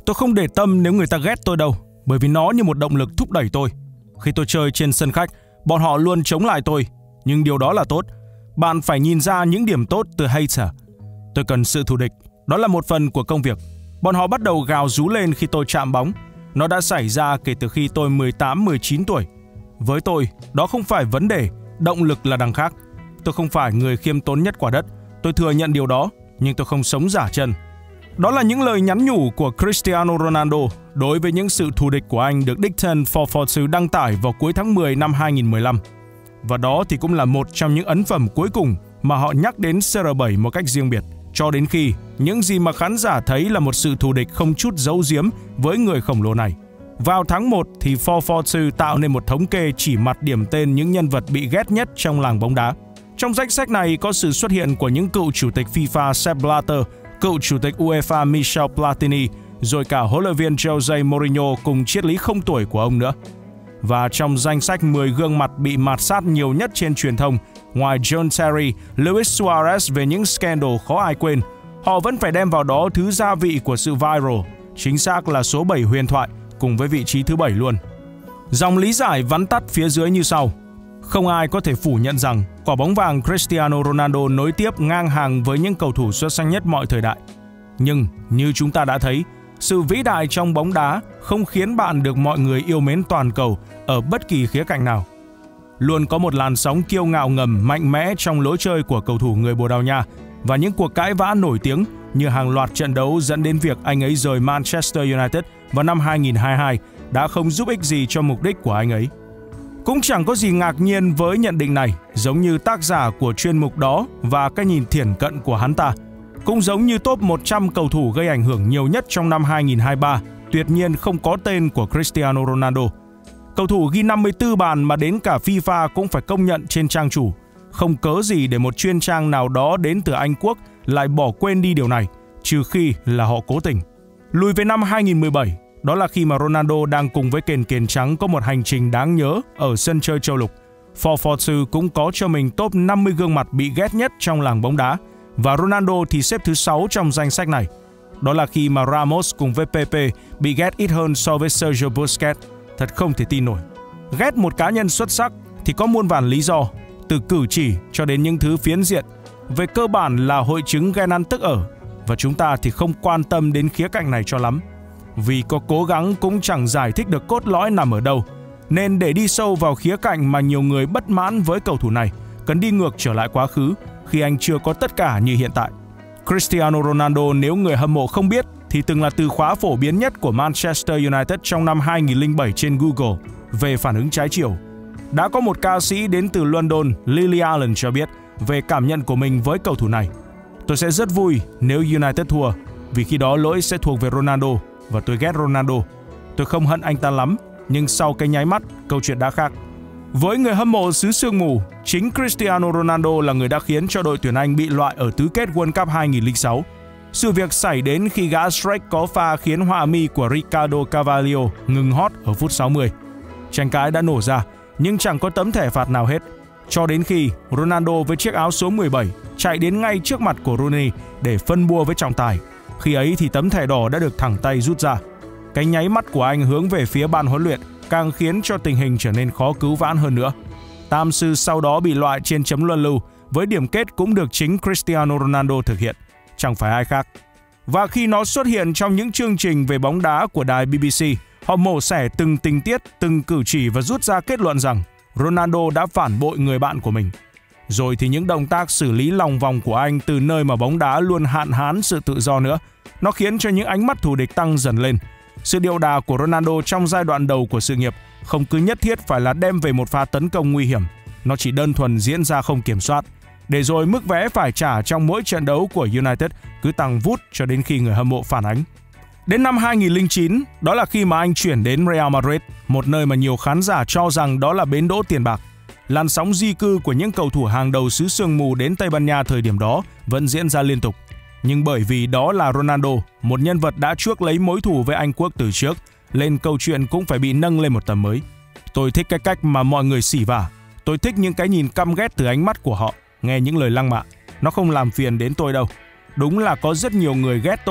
Tôi không để tâm nếu người ta ghét tôi đâu, bởi vì nó như một động lực thúc đẩy tôi. Khi tôi chơi trên sân khách, bọn họ luôn chống lại tôi, nhưng điều đó là tốt. Bạn phải nhìn ra những điểm tốt từ hater. Tôi cần sự thù địch, đó là một phần của công việc. Bọn họ bắt đầu gào rú lên khi tôi chạm bóng. Nó đã xảy ra kể từ khi tôi 18-19 tuổi. Với tôi, đó không phải vấn đề, động lực là đằng khác. Tôi không phải người khiêm tốn nhất quả đất, tôi thừa nhận điều đó, nhưng tôi không sống giả chân. Đó là những lời nhắn nhủ của Cristiano Ronaldo đối với những sự thù địch của anh được đích thân 442 đăng tải vào cuối tháng 10 năm 2015. Và đó thì cũng là một trong những ấn phẩm cuối cùng mà họ nhắc đến CR7 một cách riêng biệt, cho đến khi những gì mà khán giả thấy là một sự thù địch không chút giấu giếm với người khổng lồ này. Vào tháng 1 thì 442 tạo nên một thống kê chỉ mặt điểm tên những nhân vật bị ghét nhất trong làng bóng đá. Trong danh sách này có sự xuất hiện của những cựu chủ tịch FIFA Sepp Blatter, cựu chủ tịch UEFA Michel Platini, rồi cả huấn luyện viên Jose Mourinho cùng triết lý không tuổi của ông nữa. Và trong danh sách 10 gương mặt bị mạt sát nhiều nhất trên truyền thông, ngoài John Terry, Luis Suarez về những scandal khó ai quên, họ vẫn phải đem vào đó thứ gia vị của sự viral, chính xác là số 7 huyền thoại, cùng với vị trí thứ 7 luôn. Dòng lý giải vắn tắt phía dưới như sau. Không ai có thể phủ nhận rằng quả bóng vàng Cristiano Ronaldo nối tiếp ngang hàng với những cầu thủ xuất sắc nhất mọi thời đại. Nhưng như chúng ta đã thấy, sự vĩ đại trong bóng đá không khiến bạn được mọi người yêu mến toàn cầu ở bất kỳ khía cạnh nào. Luôn có một làn sóng kiêu ngạo ngầm mạnh mẽ trong lối chơi của cầu thủ người Bồ Đào Nha và những cuộc cãi vã nổi tiếng như hàng loạt trận đấu dẫn đến việc anh ấy rời Manchester United vào năm 2022 đã không giúp ích gì cho mục đích của anh ấy. Cũng chẳng có gì ngạc nhiên với nhận định này, giống như tác giả của chuyên mục đó và cái nhìn thiển cận của hắn ta. Cũng giống như top 100 cầu thủ gây ảnh hưởng nhiều nhất trong năm 2023, tuyệt nhiên không có tên của Cristiano Ronaldo. Cầu thủ ghi 54 bàn mà đến cả FIFA cũng phải công nhận trên trang chủ. Không cớ gì để một chuyên trang nào đó đến từ Anh Quốc lại bỏ quên đi điều này, trừ khi là họ cố tình. Lùi về năm 2017, đó là khi mà Ronaldo đang cùng với kền kền trắng có một hành trình đáng nhớ ở sân chơi châu lục. 442 cũng có cho mình top 50 gương mặt bị ghét nhất trong làng bóng đá, và Ronaldo thì xếp thứ 6 trong danh sách này. Đó là khi mà Ramos cùng với Pepe bị ghét ít hơn so với Sergio Busquets. Thật không thể tin nổi. Ghét một cá nhân xuất sắc thì có muôn vàn lý do, từ cử chỉ cho đến những thứ phiến diện. Về cơ bản là hội chứng ghen ăn tức ở, và chúng ta thì không quan tâm đến khía cạnh này cho lắm. Vì có cố gắng cũng chẳng giải thích được cốt lõi nằm ở đâu. Nên để đi sâu vào khía cạnh mà nhiều người bất mãn với cầu thủ này, cần đi ngược trở lại quá khứ khi anh chưa có tất cả như hiện tại. Cristiano Ronaldo, nếu người hâm mộ không biết, thì từng là từ khóa phổ biến nhất của Manchester United trong năm 2007 trên Google về phản ứng trái chiều. Đã có một ca sĩ đến từ London, Lily Allen cho biết về cảm nhận của mình với cầu thủ này. Tôi sẽ rất vui nếu United thua, vì khi đó lỗi sẽ thuộc về Ronaldo và tôi ghét Ronaldo. Tôi không hận anh ta lắm, nhưng sau cái nháy mắt, câu chuyện đã khác. Với người hâm mộ xứ sương mù, chính Cristiano Ronaldo là người đã khiến cho đội tuyển Anh bị loại ở tứ kết World Cup 2006. Sự việc xảy đến khi gã Shrek có pha khiến họa mi của Ricardo Carvalho ngừng hót ở phút 60. Tranh cãi đã nổ ra, nhưng chẳng có tấm thẻ phạt nào hết. Cho đến khi Ronaldo với chiếc áo số 17 chạy đến ngay trước mặt của Rooney để phân bua với trọng tài. Khi ấy thì tấm thẻ đỏ đã được thẳng tay rút ra. Cái nháy mắt của anh hướng về phía ban huấn luyện càng khiến cho tình hình trở nên khó cứu vãn hơn nữa. Tam sư sau đó bị loại trên chấm luân lưu, với điểm kết cũng được chính Cristiano Ronaldo thực hiện, chẳng phải ai khác. Và khi nó xuất hiện trong những chương trình về bóng đá của đài BBC, họ mổ xẻ từng tình tiết, từng cử chỉ và rút ra kết luận rằng Ronaldo đã phản bội người bạn của mình. Rồi thì những động tác xử lý lòng vòng của anh từ nơi mà bóng đá luôn hạn hán sự tự do nữa, nó khiến cho những ánh mắt thù địch tăng dần lên. Sự điệu đà của Ronaldo trong giai đoạn đầu của sự nghiệp không cứ nhất thiết phải là đem về một pha tấn công nguy hiểm. Nó chỉ đơn thuần diễn ra không kiểm soát. Để rồi mức vé phải trả trong mỗi trận đấu của United cứ tăng vút cho đến khi người hâm mộ phản ánh. Đến năm 2009, đó là khi mà anh chuyển đến Real Madrid, một nơi mà nhiều khán giả cho rằng đó là bến đỗ tiền bạc. Làn sóng di cư của những cầu thủ hàng đầu xứ sương mù đến Tây Ban Nha thời điểm đó vẫn diễn ra liên tục. Nhưng bởi vì đó là Ronaldo, một nhân vật đã chuốc lấy mối thù với Anh Quốc từ trước, nên câu chuyện cũng phải bị nâng lên một tầm mới. Tôi thích cái cách mà mọi người xỉ vả. Tôi thích những cái nhìn căm ghét từ ánh mắt của họ, nghe những lời lăng mạ. Nó không làm phiền đến tôi đâu. Đúng là có rất nhiều người ghét tôi,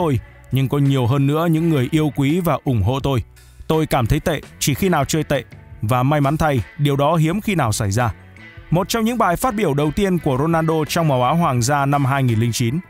nhưng có nhiều hơn nữa những người yêu quý và ủng hộ tôi. Tôi cảm thấy tệ chỉ khi nào chơi tệ, và may mắn thay, điều đó hiếm khi nào xảy ra. Một trong những bài phát biểu đầu tiên của Ronaldo trong màu áo hoàng gia năm 2009.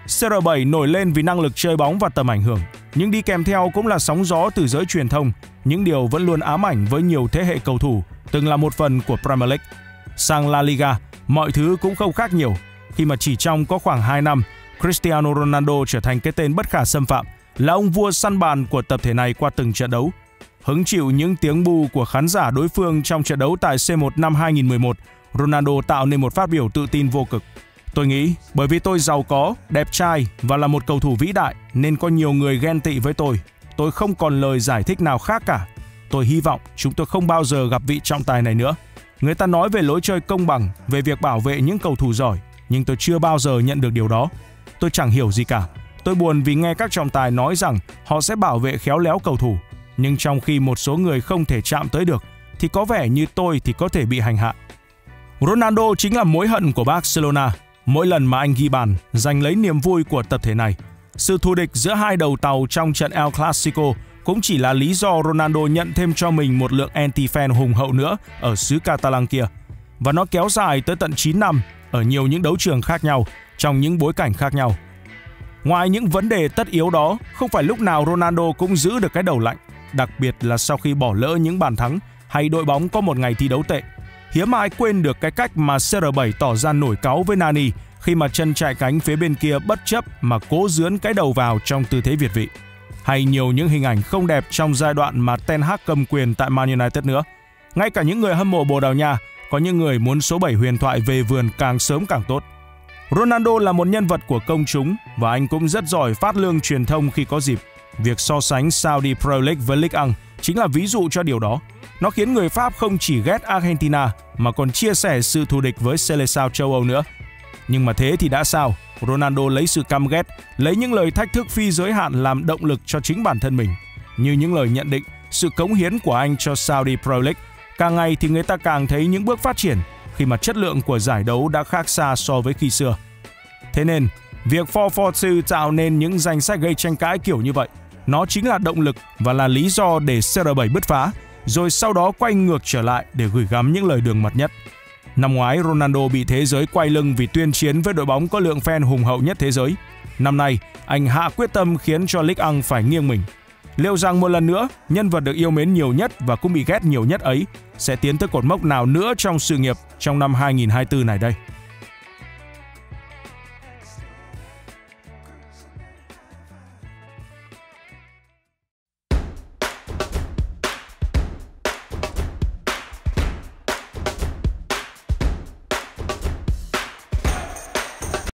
CR7 nổi lên vì năng lực chơi bóng và tầm ảnh hưởng, nhưng đi kèm theo cũng là sóng gió từ giới truyền thông, những điều vẫn luôn ám ảnh với nhiều thế hệ cầu thủ từng là một phần của Premier League. Sang La Liga, mọi thứ cũng không khác nhiều, khi mà chỉ trong có khoảng 2 năm, Cristiano Ronaldo trở thành cái tên bất khả xâm phạm, là ông vua săn bàn của tập thể này qua từng trận đấu. Hứng chịu những tiếng bu của khán giả đối phương trong trận đấu tại C1 năm 2011, Ronaldo tạo nên một phát biểu tự tin vô cực. Tôi nghĩ bởi vì tôi giàu có, đẹp trai và là một cầu thủ vĩ đại nên có nhiều người ghen tị với tôi. Tôi không còn lời giải thích nào khác cả. Tôi hy vọng chúng tôi không bao giờ gặp vị trọng tài này nữa. Người ta nói về lối chơi công bằng, về việc bảo vệ những cầu thủ giỏi, nhưng tôi chưa bao giờ nhận được điều đó. Tôi chẳng hiểu gì cả. Tôi buồn vì nghe các trọng tài nói rằng họ sẽ bảo vệ khéo léo cầu thủ, nhưng trong khi một số người không thể chạm tới được, thì có vẻ như tôi thì có thể bị hành hạ. Ronaldo chính là mối hận của Barcelona. Mỗi lần mà anh ghi bàn, giành lấy niềm vui của tập thể này. Sự thù địch giữa hai đầu tàu trong trận El Clasico cũng chỉ là lý do Ronaldo nhận thêm cho mình một lượng anti-fan hùng hậu nữa ở xứ Catalan kia. Và nó kéo dài tới tận 9 năm ở nhiều những đấu trường khác nhau, trong những bối cảnh khác nhau. Ngoài những vấn đề tất yếu đó, không phải lúc nào Ronaldo cũng giữ được cái đầu lạnh, đặc biệt là sau khi bỏ lỡ những bàn thắng hay đội bóng có một ngày thi đấu tệ. Hiếm ai quên được cái cách mà CR7 tỏ ra nổi cáu với Nani khi mà chân chạy cánh phía bên kia bất chấp mà cố dướn cái đầu vào trong tư thế việt vị. Hay nhiều những hình ảnh không đẹp trong giai đoạn mà Ten Hag cầm quyền tại Man United nữa. Ngay cả những người hâm mộ Bồ Đào Nha, có những người muốn số 7 huyền thoại về vườn càng sớm càng tốt. Ronaldo là một nhân vật của công chúng và anh cũng rất giỏi phát lương truyền thông khi có dịp. Việc so sánh Saudi Pro League với Ligue 1 chính là ví dụ cho điều đó. Nó khiến người Pháp không chỉ ghét Argentina mà còn chia sẻ sự thù địch với Seleção châu Âu nữa. Nhưng mà thế thì đã sao? Ronaldo lấy sự căm ghét, lấy những lời thách thức phi giới hạn làm động lực cho chính bản thân mình. Như những lời nhận định, sự cống hiến của anh cho Saudi Pro League, càng ngày thì người ta càng thấy những bước phát triển khi mà chất lượng của giải đấu đã khác xa so với khi xưa. Thế nên, việc 442 tạo nên những danh sách gây tranh cãi kiểu như vậy, nó chính là động lực và là lý do để CR7 bứt phá, rồi sau đó quay ngược trở lại để gửi gắm những lời đường mật nhất. Năm ngoái, Ronaldo bị thế giới quay lưng vì tuyên chiến với đội bóng có lượng fan hùng hậu nhất thế giới. Năm nay, anh hạ quyết tâm khiến cho Ligue 1 phải nghiêng mình. Liệu rằng một lần nữa, nhân vật được yêu mến nhiều nhất và cũng bị ghét nhiều nhất ấy sẽ tiến tới cột mốc nào nữa trong sự nghiệp trong năm 2024 này đây?